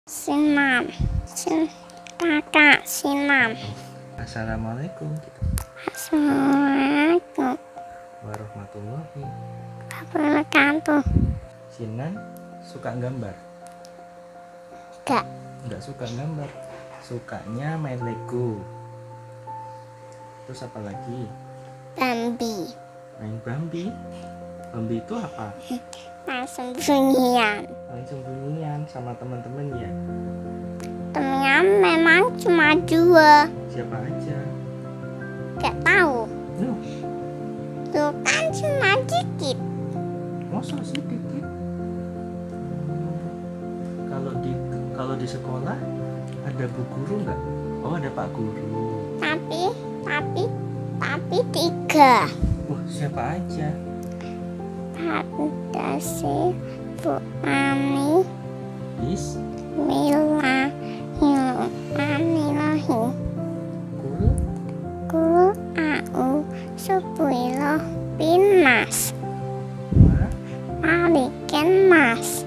Sinam, kakak Sinam. Assalamualaikum Assalamualaikum warahmatullahi wabarakatuh. Sinan suka gambar? Enggak suka gambar. Sukanya main Lego. Terus apa lagi? Bambi. Main Bambi. Bambi itu apa? Main sembunyian. Main sembunyian sama teman-teman ya. Temennya memang cuma 2. Siapa aja? Gak tahu. Nuh, Tuh kan cuma dikit. masa sih dikit? Kalau di sekolah ada bu guru nggak? Oh, ada pak guru. Tapi 3. Wah, siapa aja? Ada si Bu Ani, Bismillahirrahmanirrahim. Qul a'udzu binnas, malikin nas,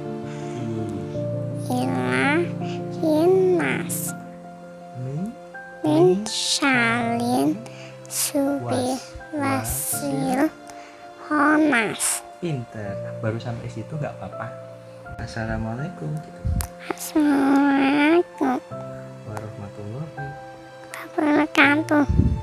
ilahin nas, min syarrin wasil honas. Pinter. Baru sampai situ nggak apa-apa. Assalamualaikum Assalamualaikum warahmatullahi wabarakatuh.